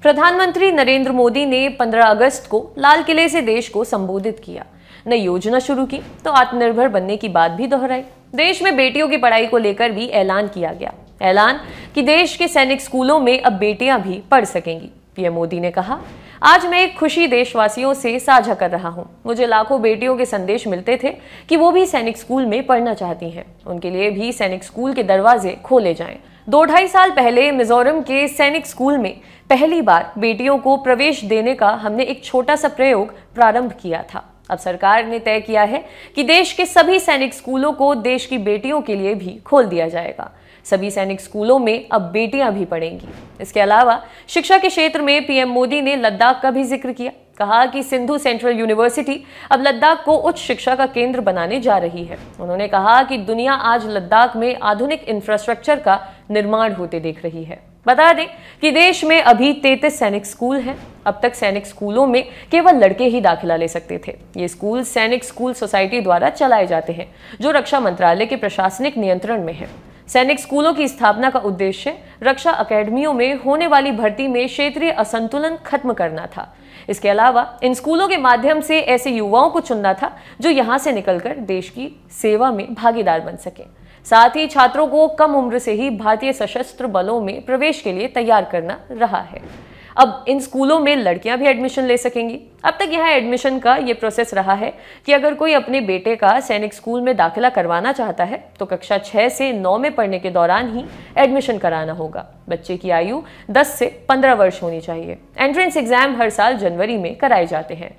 प्रधानमंत्री नरेंद्र मोदी ने 15 अगस्त को लाल किले से देश को संबोधित किया। नई योजना शुरू की तो आत्मनिर्भर बनने की बात भी दोहराई। देश में बेटियों की पढ़ाई को लेकर भी ऐलान किया गया। ऐलान कि देश के सैनिक स्कूलों में अब बेटियां भी पढ़ सकेंगी। पीएम मोदी ने कहा, आज मैं एक खुशी देशवासियों से साझा कर रहा हूं। मुझे लाखों बेटियों के संदेश मिलते थे कि वो भी सैनिक स्कूल में पढ़ना चाहती हैं। उनके लिए भी सैनिक स्कूल के दरवाजे खोले जाएं। 2-2.5 साल पहले मिजोरम के सैनिक स्कूल में पहली बार बेटियों को प्रवेश देने का हमने एक छोटा सा प्रयोग प्रारंभ किया था। अब सरकार ने तय किया है कि देश के सभी सैनिक स्कूलों को देश की बेटियों के लिए भी खोल दिया जाएगा। सभी सैनिक स्कूलों में अब बेटियां भी पढ़ेंगी। इसके अलावा शिक्षा के क्षेत्र में पीएम मोदी ने लद्दाख का भी जिक्र किया। कहा कि सिंधु सेंट्रल यूनिवर्सिटी अब लद्दाख को उच्च शिक्षा का केंद्र बनाने जा रही है। उन्होंने कहा कि दुनिया आज लद्दाख में आधुनिक इंफ्रास्ट्रक्चर का निर्माण होते देख रही है। बता दें कि देश में अभी 33 सैनिक स्कूल हैं। अब तक सैनिक स्कूलों में केवल लड़के ही दाखिला ले सकते थे। ये स्कूल सैनिक स्कूल सोसाइटी द्वारा चलाए जाते हैं, जो रक्षा मंत्रालय के प्रशासनिक नियंत्रण में है। सैनिक स्कूलों की स्थापना का उद्देश्य रक्षा अकेडमियों में होने वाली भर्ती में क्षेत्रीय असंतुलन खत्म करना था। इसके अलावा इन स्कूलों के माध्यम से ऐसे युवाओं को चुनना था जो यहां से निकलकर देश की सेवा में भागीदार बन सके। साथ ही छात्रों को कम उम्र से ही भारतीय सशस्त्र बलों में प्रवेश के लिए तैयार करना रहा है। अब इन स्कूलों में लड़कियां भी एडमिशन ले सकेंगी। अब तक यहाँ एडमिशन का ये प्रोसेस रहा है कि अगर कोई अपने बेटे का सैनिक स्कूल में दाखिला करवाना चाहता है तो कक्षा 6 से 9 में पढ़ने के दौरान ही एडमिशन कराना होगा। बच्चे की आयु 10 से 15 वर्ष होनी चाहिए। एंट्रेंस एग्जाम हर साल जनवरी में कराए जाते हैं।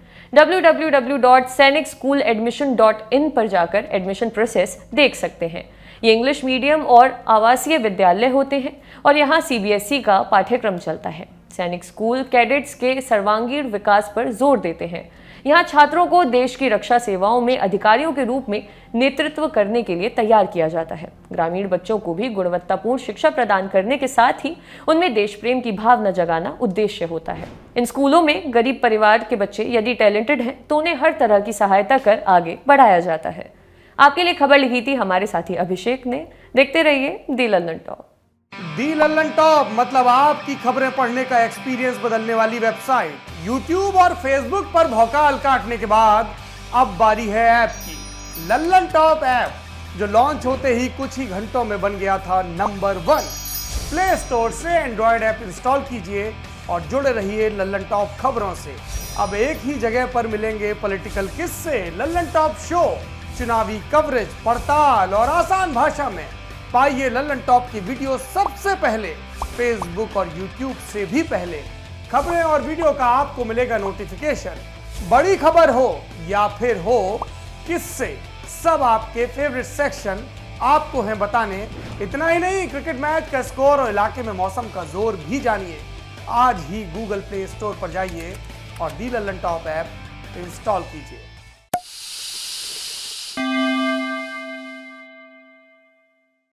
www.sainicsschooladmission.in पर जाकर एडमिशन प्रोसेस देख सकते हैं। ये इंग्लिश मीडियम और आवासीय विद्यालय होते हैं और यहाँ CBSE का पाठ्यक्रम चलता है। सैनिक स्कूल कैडेट्स के सर्वांगीण विकास पर जोर देते हैं। यहाँ छात्रों को देश की रक्षा सेवाओं में अधिकारियों के रूप में नेतृत्व करने के लिए तैयार किया जाता है। ग्रामीण बच्चों को भी गुणवत्तापूर्ण शिक्षा प्रदान करने के साथ ही उनमें देश प्रेम की भावना जगाना उद्देश्य होता है। इन स्कूलों में गरीब परिवार के बच्चे यदि टैलेंटेड हैं तो उन्हें हर तरह की सहायता कर आगे बढ़ाया जाता है। आपके लिए खबर लिखी थी हमारे साथी अभिषेक ने। देखते रहिए the Lallantop. The Lallantop मतलब आपकी खबरें पढ़ने का एक्सपीरियंस बदलने वाली वेबसाइट। YouTube और Facebook पर भौकाल काटने के बाद अब बारी है ऐप की। लल्लन टॉप ऐप जो लॉन्च होते ही कुछ ही घंटों में बन गया था नंबर 1। प्ले स्टोर से एंड्रॉयड ऐप इंस्टॉल कीजिए और जुड़े रहिए लल्लन टॉप खबरों से। अब एक ही जगह पर मिलेंगे पॉलिटिकल किस्से, लल्लन टॉप शो, चुनावी कवरेज, पड़ताल और आसान भाषा में। पाइए लल्लन टॉप की वीडियो सबसे पहले, फेसबुक और यूट्यूब से भी पहले। खबरें और वीडियो का आपको मिलेगा नोटिफिकेशन। बड़ी खबर हो या फिर हो किससे, सब आपके फेवरेट सेक्शन आपको हैं बताने। इतना ही नहीं, क्रिकेट मैच का स्कोर और इलाके में मौसम का जोर भी जानिए। आज ही गूगल प्ले स्टोर पर जाइए और the Lallantop app install कीजिए।